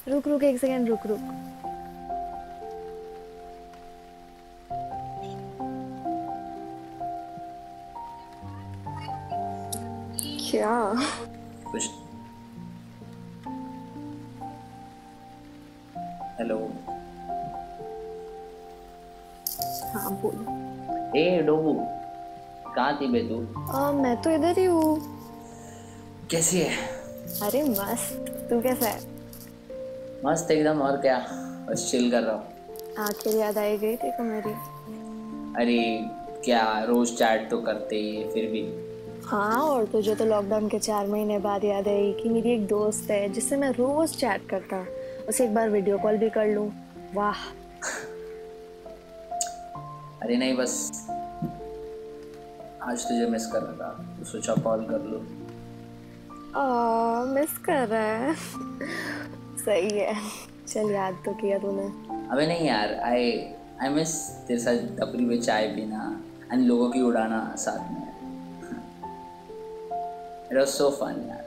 रुक रुक एक सेकंड रुक रुक। क्या? कुछ। हेलो। हाँ बोल। ए डोबू, कहाँ थी बे तू? मैं तो इधर ही हूँ। कैसी है? अरे मस्त, तू कैसा है? मस्त एकदम। और क्या, बस चिल कर रहा हूँ। आखिर याद आई गई थी को मेरी। अरे क्या, रोज चैट तो करते ही है फिर भी। हाँ, और तुझे तो लॉकडाउन के 4 महीने बाद याद आई कि मेरी एक दोस्त है जिससे मैं रोज चैट करता हूँ, उसे एक बार वीडियो कॉल भी कर लूँ। वाह। अरे नहीं, बस आज तुझे मिस कर रहा था तो सोचा कॉल कर लूँ। मिस कर रहा है। सही है, चल याद तो किया तूने। अबे नहीं यार, आई आई मिस तेरे साथ टपरी पे चाय पीना एंड लोगों की उड़ाना साथ में। इट वाज सो फन यार।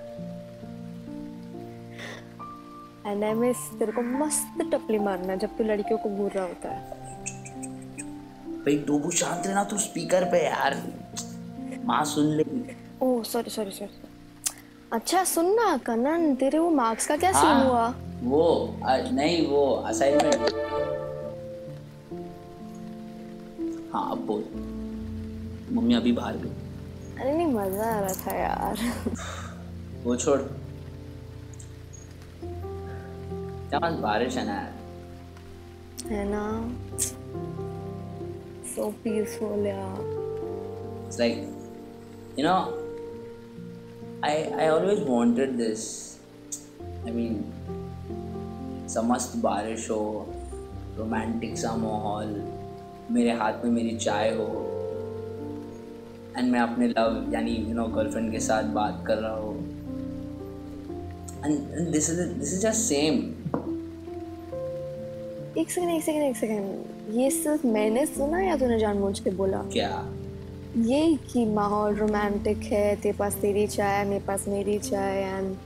एंड आई मिस तेरे को मस्त टपली मारना जब तू लड़कियों को घूर रहा होता है। भाई डोबू शांत रहना, तू स्पीकर पे यार, माँ सुन ले। Oh sorry sorry sorry. अच्छा सुनना कनन, तेरे वो मार्क्स का क्या सीन हुआ? हाँ वो नहीं, वो असाइनमेंट। हाँ अब बोल। मम्मी अभी बाहर गई। अरे नहीं, मजा आ रहा था यार। वो छोड़, क्या मस्त बारिश है ना यार। है ना, सो पीसफुल यार। It's like, you know, I always wanted this. I mean, सब मस्त बारिश हो, रोमांटिक सा माहौल, मेरे हाथ में मेरी चाय हो एंड मैं अपने लव यानी गर्लफ्रेंड के साथ बात कर रहा हूँ and this is just same. एक सेकंड, ये सिर्फ मैंने सुना या तूने जानबूझ के बोला? क्या? ये कि माहौल रोमांटिक है, तेरे पास तेरी चाय, मेरे पास मेरी चाय,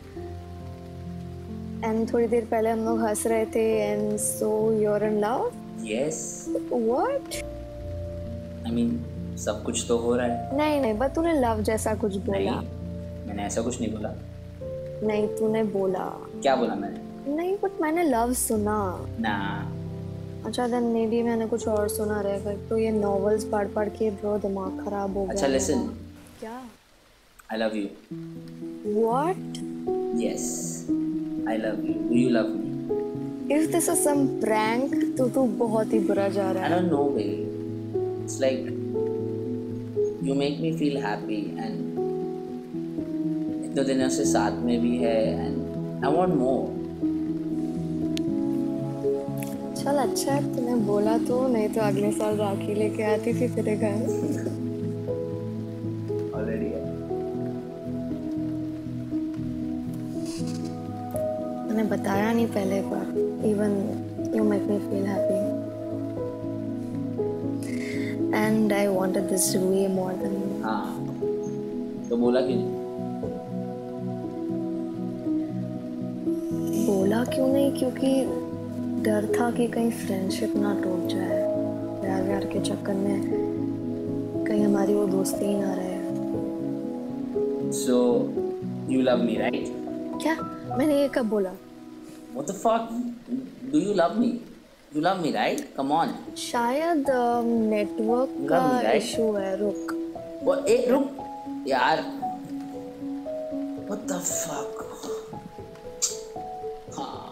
एंड थोड़ी देर पहले हम लोग हंस रहे थे and so you are in love? Yes. What? I mean सब कुछ तो हो रहा है। नहीं बट तूने लव जैसा कुछ बोला। नहीं, मैंने ऐसा कुछ नहीं बोला। नहीं तूने बोला। क्या बोला मैंने? नहीं बट मैंने लव सुना ना। अच्छा देन मे बी मैंने कुछ और सुना रहेगा। तो ये नॉवेल्स पढ़ पढ़ के ब्रो दिमाग खराब हो गया। अच्छा लिसन। क्या? I love you. What? Yes, I love you. Do you love me? If this is some prank, तो तू बहुत ही बुरा जा रहा I है। don't know, babe. It's like you make me feel happy and इतने दिनों से साथ में भी है and I want more. चल अच्छा है तूने बोला तो, नहीं तो अगले साल राखी लेके आती थी तेरे घर। Already है। मैंने बताया नहीं पहले पर even you make me feel happy and I wanted this way more than you. हाँ तो बोला क्यों नहीं? बोला क्यों नहीं? क्योंकि डर था कि कहीं फ्रेंडशिप ना टूट जाए, प्यार व्यार के चक्कर में कहीं हमारी वो दोस्ती ही ना रहे। So you love me, right? क्या? मैंने ये कब बोला? What the fuck? Do you love me? You love me, right? Come on. शायद नेटवर्क You का love me, right? इशू है। रुक। रुक यार। What the fuck? हाँ